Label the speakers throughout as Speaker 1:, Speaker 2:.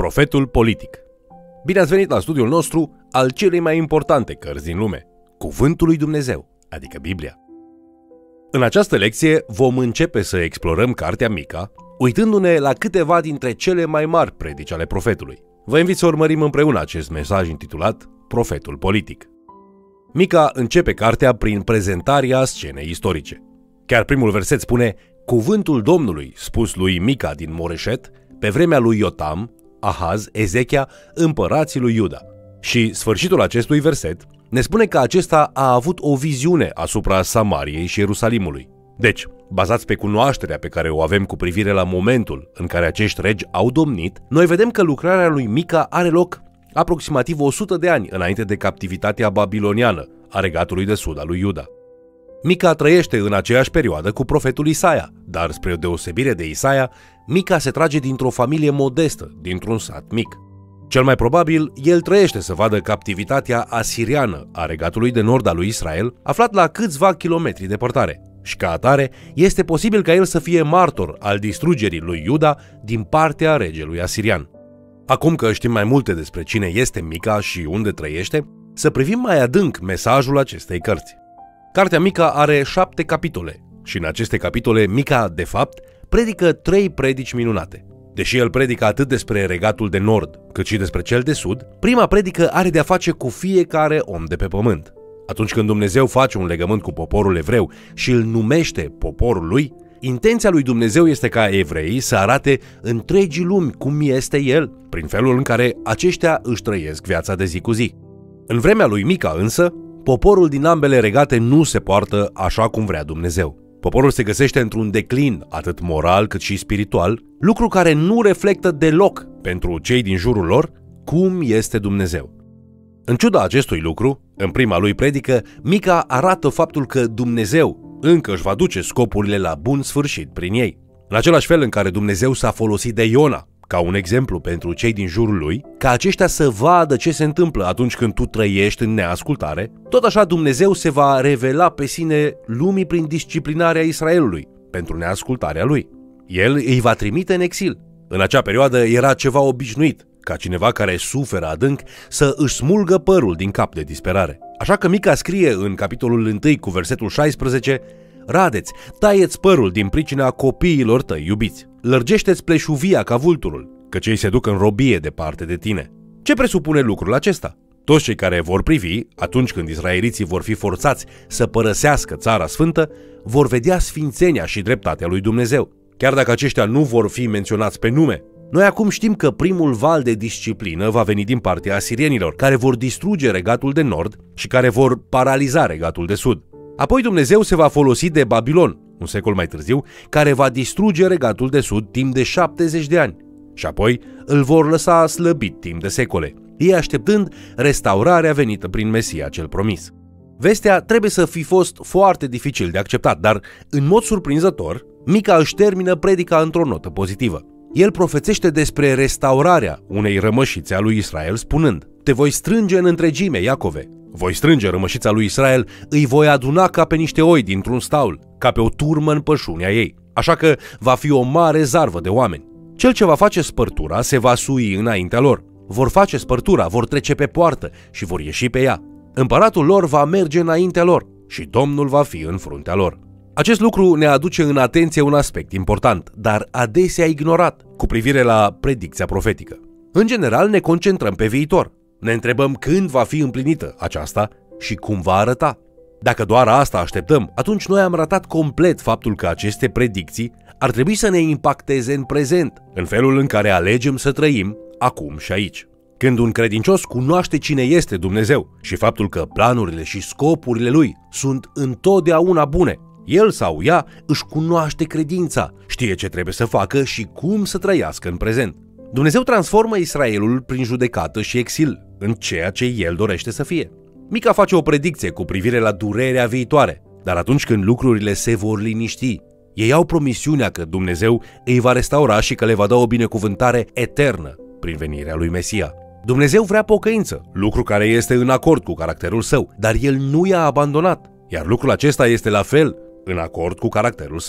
Speaker 1: Profetul politic. Bine ați venit la studiul nostru al celei mai importante cărți din lume, Cuvântul lui Dumnezeu, adică Biblia. În această lecție vom începe să explorăm cartea Mica, uitându-ne la câteva dintre cele mai mari predici ale profetului. Vă invit să urmărim împreună acest mesaj intitulat Profetul politic. Mica începe cartea prin prezentarea scenei istorice. Chiar primul verset spune: Cuvântul Domnului spus lui Mica din Moreșet, pe vremea lui Iotam, Ahaz, Ezechia, împărații lui Iuda. Și sfârșitul acestui verset ne spune că acesta a avut o viziune asupra Samariei și Ierusalimului. Deci, bazați pe cunoașterea pe care o avem cu privire la momentul în care acești regi au domnit, noi vedem că lucrarea lui Mica are loc aproximativ 100 de ani înainte de captivitatea babiloniană a regatului de sud al lui Iuda. Mica trăiește în aceeași perioadă cu profetul Isaia, dar spre o deosebire de Isaia, Mica se trage dintr-o familie modestă, dintr-un sat mic. Cel mai probabil, el trăiește să vadă captivitatea asiriană a regatului de nord al lui Israel, aflat la câțiva kilometri departare. Și ca atare, este posibil ca el să fie martor al distrugerii lui Iuda din partea regelui asirian. Acum că știm mai multe despre cine este Mica și unde trăiește, să privim mai adânc mesajul acestei cărți. Cartea Mica are 7 capitole și în aceste capitole Mica, de fapt, predică 3 predici minunate. Deși el predică atât despre regatul de nord, cât și despre cel de sud, prima predică are de-a face cu fiecare om de pe pământ. Atunci când Dumnezeu face un legământ cu poporul evreu și îl numește poporul lui, intenția lui Dumnezeu este ca evreii să arate întregii lumi cum este el, prin felul în care aceștia își trăiesc viața de zi cu zi. În vremea lui Mica însă, poporul din ambele regate nu se poartă așa cum vrea Dumnezeu. Poporul se găsește într-un declin atât moral cât și spiritual, lucru care nu reflectă deloc pentru cei din jurul lor cum este Dumnezeu. În ciuda acestui lucru, în prima lui predică, Mica arată faptul că Dumnezeu încă își va duce scopurile la bun sfârșit prin ei. În același fel în care Dumnezeu s-a folosit de Iona ca un exemplu pentru cei din jurul lui, ca aceștia să vadă ce se întâmplă atunci când tu trăiești în neascultare, tot așa Dumnezeu se va revela pe sine lumii prin disciplinarea Israelului, pentru neascultarea lui. El îi va trimite în exil. În acea perioadă era ceva obișnuit, ca cineva care suferă adânc să își smulgă părul din cap de disperare. Așa că Mica scrie în capitolul 1 cu versetul 16: Radeți, taieți părul din pricina copiilor tăi iubiți. Lărgește-ți pleșuvia ca vulturul, că cei se duc în robie departe de tine. Ce presupune lucrul acesta? Toți cei care vor privi, atunci când israeliții vor fi forțați să părăsească țara sfântă, vor vedea sfințenia și dreptatea lui Dumnezeu. Chiar dacă aceștia nu vor fi menționați pe nume, noi acum știm că primul val de disciplină va veni din partea asirienilor, care vor distruge regatul de nord și care vor paraliza regatul de sud. Apoi Dumnezeu se va folosi de Babilon, un secol mai târziu, care va distruge regatul de sud timp de 70 de ani. Și apoi îl vor lăsa slăbit timp de secole, ei așteptând restaurarea venită prin Mesia cel promis. Vestea trebuie să fi fost foarte dificil de acceptat, dar, în mod surprinzător, Mica își termină predica într-o notă pozitivă. El profețește despre restaurarea unei rămășițe a lui Israel, spunând: Te voi strânge în întregime, Iacove. Voi strânge rămășița lui Israel, îi voi aduna ca pe niște oi dintr-un staul, ca pe o turmă în pășunea ei. Așa că va fi o mare zarvă de oameni. Cel ce va face spărtura se va sui înaintea lor. Vor face spărtura, vor trece pe poartă și vor ieși pe ea. Împăratul lor va merge înaintea lor și Domnul va fi în fruntea lor. Acest lucru ne aduce în atenție un aspect important, dar adesea ignorat, cu privire la predicția profetică. În general ne concentrăm pe viitor. Ne întrebăm când va fi împlinită aceasta și cum va arăta. Dacă doar asta așteptăm, atunci noi am ratat complet faptul că aceste predicții ar trebui să ne impacteze în prezent, în felul în care alegem să trăim acum și aici. Când un credincios cunoaște cine este Dumnezeu și faptul că planurile și scopurile lui sunt întotdeauna bune, el sau ea își cunoaște credința, știe ce trebuie să facă și cum să trăiască în prezent. Dumnezeu transformă Israelul prin judecată și exil în ceea ce el dorește să fie. Mica face o predicție cu privire la durerea viitoare, dar atunci când lucrurile se vor liniști, ei au promisiunea că Dumnezeu îi va restaura și că le va da o binecuvântare eternă prin venirea lui Mesia. Dumnezeu vrea pocăință, lucru care este în acord cu caracterul său, dar el nu i-a abandonat, iar lucrul acesta este la fel în acord cu caracterul său.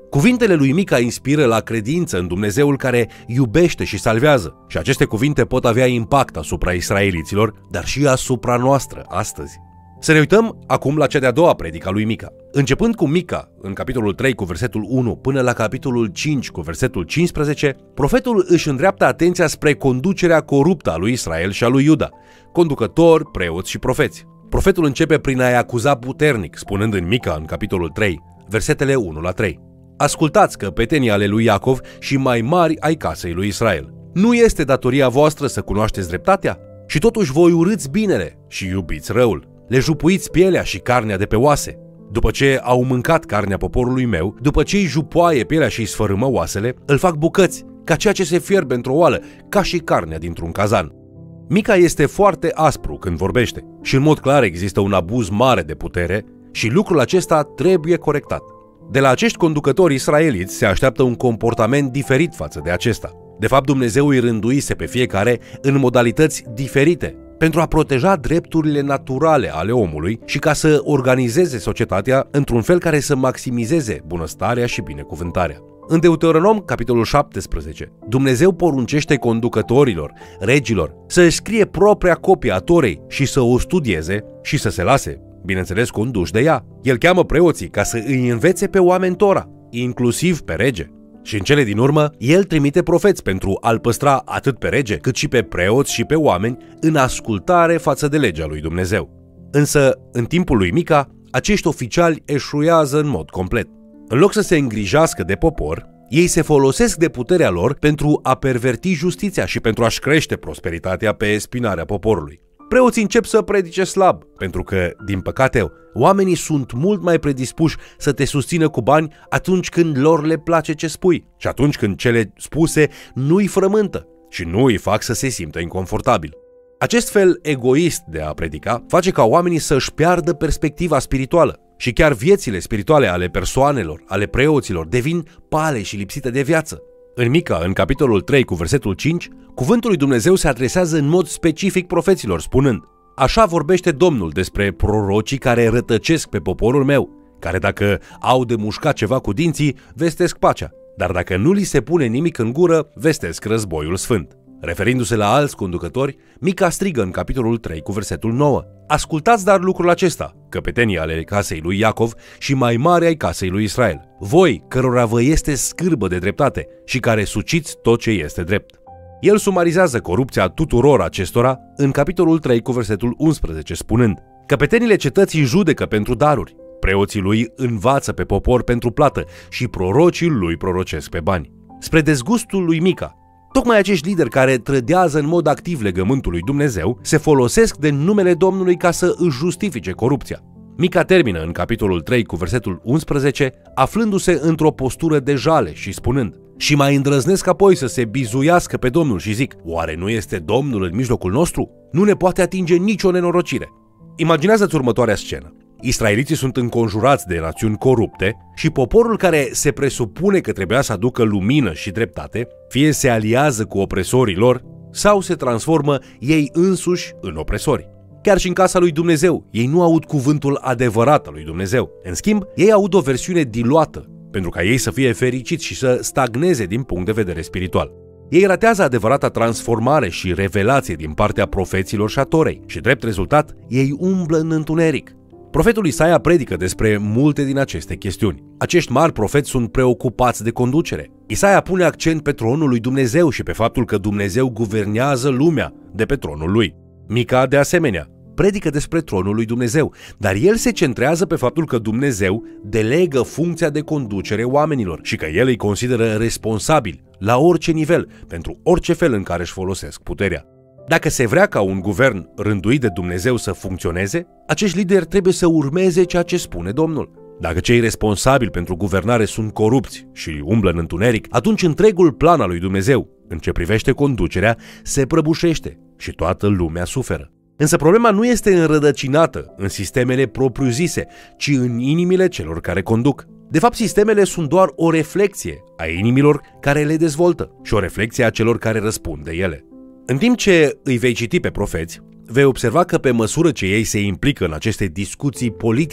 Speaker 1: Cuvintele lui Mica inspiră la credință în Dumnezeul care iubește și salvează și aceste cuvinte pot avea impact asupra israeliților, dar și asupra noastră astăzi. Să ne uităm acum la cea de-a doua predică a lui Mica. Începând cu Mica, în capitolul 3 cu versetul 1 până la capitolul 5 cu versetul 15, profetul își îndreaptă atenția spre conducerea coruptă a lui Israel și a lui Iuda, conducători, preoți și profeți. Profetul începe prin a-i acuza puternic, spunând în Mica, în capitolul 3, versetele 1 la 3. Ascultați căpetenii ale lui Iacov și mai mari ai casei lui Israel. Nu este datoria voastră să cunoașteți dreptatea? Și totuși voi urâți binele și iubiți răul. Le jupuiți pielea și carnea de pe oase. După ce au mâncat carnea poporului meu, după ce îi jupoaie pielea și îi sfărâmă oasele, îl fac bucăți, ca ceea ce se fierbe într-o oală, ca și carnea dintr-un cazan. Mica este foarte aspru când vorbește și în mod clar există un abuz mare de putere și lucrul acesta trebuie corectat. De la acești conducători israeliți se așteaptă un comportament diferit față de acesta. De fapt, Dumnezeu îi rânduise pe fiecare în modalități diferite pentru a proteja drepturile naturale ale omului și ca să organizeze societatea într-un fel care să maximizeze bunăstarea și binecuvântarea. În Deuteronom, capitolul 17, Dumnezeu poruncește conducătorilor, regilor, să își scrie propria copie a Torei și să o studieze și să se lase, bineînțeles, conduși de ea. El cheamă preoții ca să îi învețe pe oameni Tora, inclusiv pe rege. Și în cele din urmă, el trimite profeți pentru a-l păstra atât pe rege, cât și pe preoți și pe oameni în ascultare față de legea lui Dumnezeu. Însă, în timpul lui Mica, acești oficiali eșuează în mod complet. În loc să se îngrijească de popor, ei se folosesc de puterea lor pentru a perverti justiția și pentru a-și crește prosperitatea pe spinarea poporului. Preoții încep să predice slab, pentru că, din păcate, oamenii sunt mult mai predispuși să te susțină cu bani atunci când lor le place ce spui și atunci când cele spuse nu îi frământă și nu îi fac să se simtă inconfortabil. Acest fel egoist de a predica face ca oamenii să-și piardă perspectiva spirituală și chiar viețile spirituale ale persoanelor, ale preoților, devin pale și lipsite de viață. În Mica, în capitolul 3 cu versetul 5, cuvântul lui Dumnezeu se adresează în mod specific profeților, spunând: Așa vorbește Domnul despre prorocii care rătăcesc pe poporul meu, care dacă au de mușcat ceva cu dinții, vestesc pacea, dar dacă nu li se pune nimic în gură, vestesc războiul sfânt. Referindu-se la alți conducători, Mica strigă în capitolul 3 cu versetul 9: Ascultați dar lucrul acesta, căpetenii ale casei lui Iacov și mai mari ai casei lui Israel, voi cărora vă este scârbă de dreptate și care suciți tot ce este drept. El sumarizează corupția tuturor acestora în capitolul 3 cu versetul 11, spunând: Căpetenile cetății judecă pentru daruri, preoții lui învață pe popor pentru plată și prorocii lui prorocesc pe bani. Spre dezgustul lui Mica, tocmai acești lideri care trădează în mod activ legământul lui Dumnezeu se folosesc de numele Domnului ca să își justifice corupția. Mica termină în capitolul 3 cu versetul 11, aflându-se într-o postură de jale și spunând: Și mai îndrăznesc apoi să se bizuiască pe Domnul și zic: Oare nu este Domnul în mijlocul nostru? Nu ne poate atinge nicio nenorocire. Imaginează-ți următoarea scenă. Israeliții sunt înconjurați de națiuni corupte și poporul care se presupune că trebuia să aducă lumină și dreptate, fie se aliază cu opresorii lor sau se transformă ei însuși în opresori. Chiar și în casa lui Dumnezeu, ei nu aud cuvântul adevărat al lui Dumnezeu. În schimb, ei aud o versiune diluată, pentru ca ei să fie fericiți și să stagneze din punct de vedere spiritual. Ei ratează adevărata transformare și revelație din partea profeților și a Torei și, drept rezultat, ei umblă în întuneric. Profetul Isaia predică despre multe din aceste chestiuni. Acești mari profeți sunt preocupați de conducere. Isaia pune accent pe tronul lui Dumnezeu și pe faptul că Dumnezeu guvernează lumea de pe tronul lui. Mica, de asemenea, predică despre tronul lui Dumnezeu, dar el se centrează pe faptul că Dumnezeu delegă funcția de conducere oamenilor și că el îi consideră responsabili la orice nivel, pentru orice fel în care își folosesc puterea. Dacă se vrea ca un guvern rânduit de Dumnezeu să funcționeze, acești lideri trebuie să urmeze ceea ce spune Domnul. Dacă cei responsabili pentru guvernare sunt corupți și umblă în întuneric, atunci întregul plan al lui Dumnezeu, în ce privește conducerea, se prăbușește și toată lumea suferă. Însă problema nu este înrădăcinată în sistemele propriu-zise, ci în inimile celor care conduc. De fapt, sistemele sunt doar o reflecție a inimilor care le dezvoltă și o reflecție a celor care răspund de ele. În timp ce îi vei citi pe profeți, vei observa că pe măsură ce ei se implică în aceste discuții politice,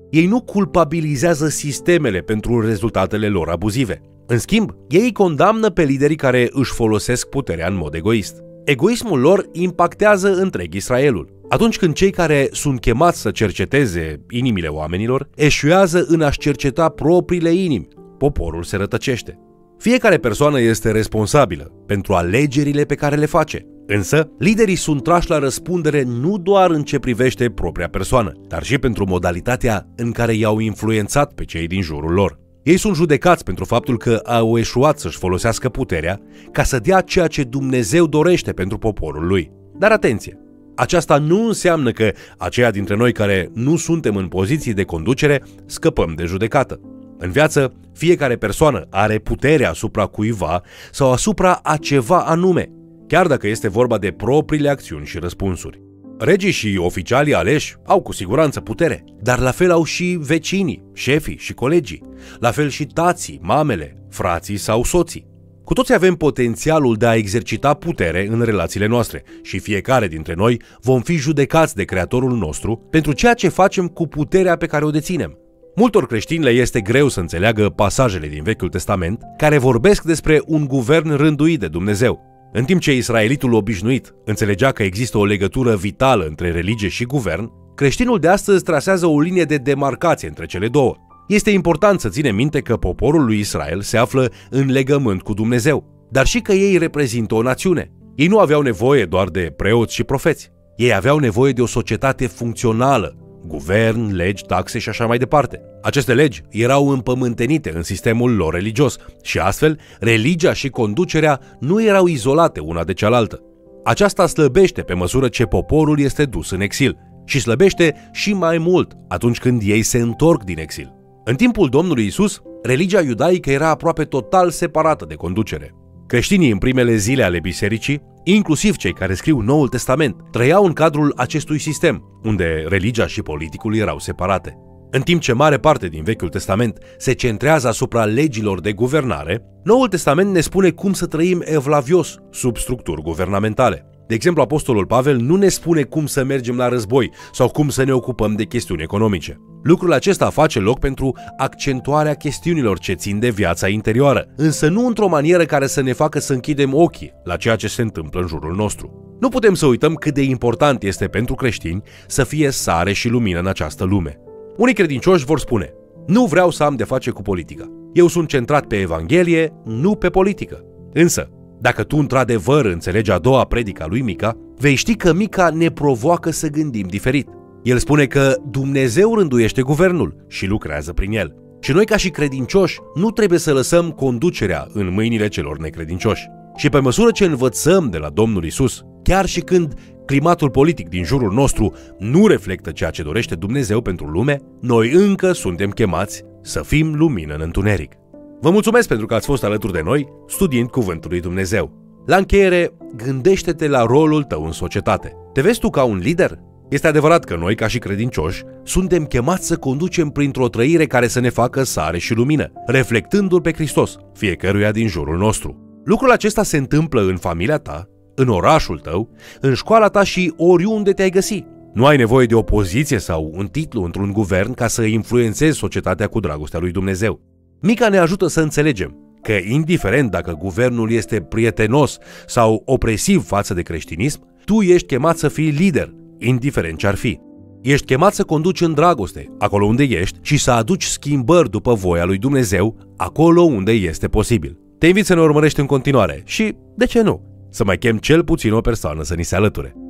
Speaker 1: Ei nu culpabilizează sistemele pentru rezultatele lor abuzive. În schimb, ei condamnă pe liderii care își folosesc puterea în mod egoist. Egoismul lor impactează întreg Israelul. Atunci când cei care sunt chemați să cerceteze inimile oamenilor eșuează în a-și cerceta propriile inimi, poporul se rătăcește. Fiecare persoană este responsabilă pentru alegerile pe care le face. Însă, liderii sunt trași la răspundere nu doar în ce privește propria persoană, dar și pentru modalitatea în care i-au influențat pe cei din jurul lor. Ei sunt judecați pentru faptul că au eșuat să-și folosească puterea ca să dea ceea ce Dumnezeu dorește pentru poporul lui. Dar atenție! Aceasta nu înseamnă că aceia dintre noi care nu suntem în poziții de conducere scăpăm de judecată. În viață, fiecare persoană are puterea asupra cuiva sau asupra a ceva anume, chiar dacă este vorba de propriile acțiuni și răspunsuri. Regii și oficialii aleși au cu siguranță putere, dar la fel au și vecinii, șefii și colegii, la fel și tații, mamele, frații sau soții. Cu toți avem potențialul de a exercita putere în relațiile noastre și fiecare dintre noi vom fi judecați de Creatorul nostru pentru ceea ce facem cu puterea pe care o deținem. Multor creștini le este greu să înțeleagă pasajele din Vechiul Testament care vorbesc despre un guvern rânduit de Dumnezeu. În timp ce israelitul obișnuit înțelegea că există o legătură vitală între religie și guvern, creștinul de astăzi trasează o linie de demarcație între cele două. Este important să ținem minte că poporul lui Israel se află în legământ cu Dumnezeu, dar și că ei reprezintă o națiune. Ei nu aveau nevoie doar de preoți și profeți. Ei aveau nevoie de o societate funcțională, guvern, legi, taxe și așa mai departe. Aceste legi erau împământenite în sistemul lor religios și astfel religia și conducerea nu erau izolate una de cealaltă. Aceasta slăbește pe măsură ce poporul este dus în exil și slăbește și mai mult atunci când ei se întorc din exil. În timpul Domnului Isus, religia iudaică era aproape total separată de conducere. Creștinii în primele zile ale bisericii, inclusiv cei care scriu Noul Testament, trăiau în cadrul acestui sistem, unde religia și politicul erau separate. În timp ce mare parte din Vechiul Testament se centrează asupra legilor de guvernare, Noul Testament ne spune cum să trăim evlavios sub structuri guvernamentale. De exemplu, Apostolul Pavel nu ne spune cum să mergem la război sau cum să ne ocupăm de chestiuni economice. Lucrul acesta face loc pentru accentuarea chestiunilor ce țin de viața interioară, însă nu într-o manieră care să ne facă să închidem ochii la ceea ce se întâmplă în jurul nostru. Nu putem să uităm cât de important este pentru creștini să fie sare și lumină în această lume. Unii credincioși vor spune: nu vreau să am de face cu politica. Eu sunt centrat pe Evanghelie, nu pe politică. Însă, dacă tu într-adevăr înțelegi a doua predică a lui Mica, vei ști că Mica ne provoacă să gândim diferit. El spune că Dumnezeu rânduiește guvernul și lucrează prin el. Și noi, ca și credincioși, nu trebuie să lăsăm conducerea în mâinile celor necredincioși. Și pe măsură ce învățăm de la Domnul Isus, chiar și când climatul politic din jurul nostru nu reflectă ceea ce dorește Dumnezeu pentru lume, noi încă suntem chemați să fim lumină în întuneric. Vă mulțumesc pentru că ați fost alături de noi studiind Cuvântul lui Dumnezeu. La încheiere, gândește-te la rolul tău în societate. Te vezi tu ca un lider? Este adevărat că noi, ca și credincioși, suntem chemați să conducem printr-o trăire care să ne facă sare și lumină, reflectându-L pe Hristos, fiecăruia din jurul nostru. Lucrul acesta se întâmplă în familia ta, în orașul tău, în școala ta și oriunde te-ai găsi. Nu ai nevoie de o poziție sau un titlu într-un guvern ca să influențezi societatea cu dragostea lui Dumnezeu. Mica ne ajută să înțelegem că, indiferent dacă guvernul este prietenos sau opresiv față de creștinism, tu ești chemat să fii lider, indiferent ce ar fi. Ești chemat să conduci în dragoste, acolo unde ești, și să aduci schimbări după voia lui Dumnezeu, acolo unde este posibil. Te invit să ne urmărești în continuare și, de ce nu, să mai chem cel puțin o persoană să ni se alăture.